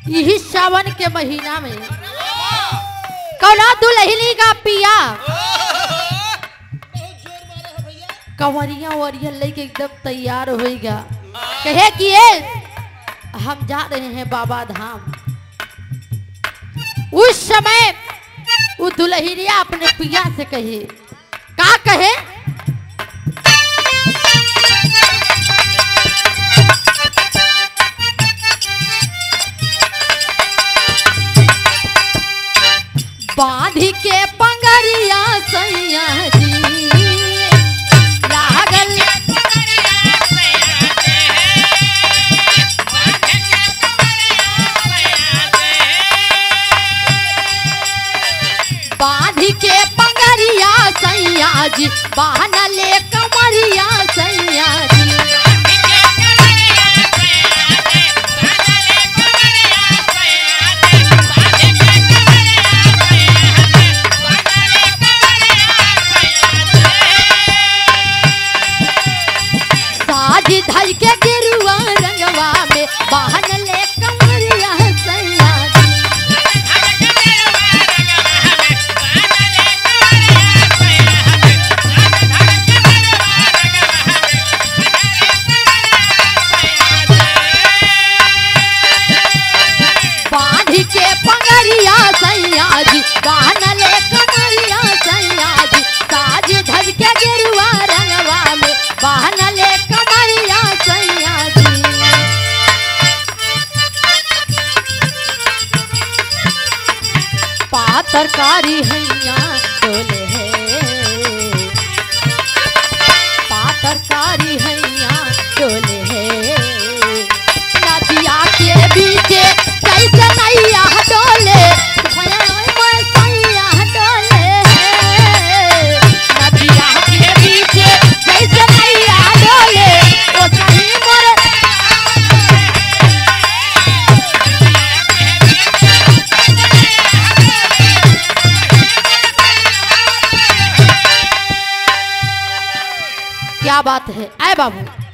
यही सावन के महीना में कौना दुल्हनी का पिया कंवरिया वरिया लेके एकदम तैयार होएगा, कहे कि हम जा रहे हैं बाबा धाम। उस समय वो दुल्हनिया अपने पिया से कहे, का कहे, बांधी के पंगरिया सैया जी लागल, बांधी के पंगरिया सैया जी बानले कमरिया सैया जी, साजी धई के गिरुआ रंगवा में बानले कमरिया सैया जी, बांधी के पंगरिया सैया जी बानले कमरिया सैया जी, साजी धई के गिरुआ रंगवा में बानले कमरिया सैया जी। पातरकारी हैया डोले है, पातरकारी हैया डोले है, नदिया के बीचे कैसे नैया डोले, सैया डोले है, नदिया के बीचे कैसे नैया डोले, ओ सही मोर क्या बात है। आए बाबू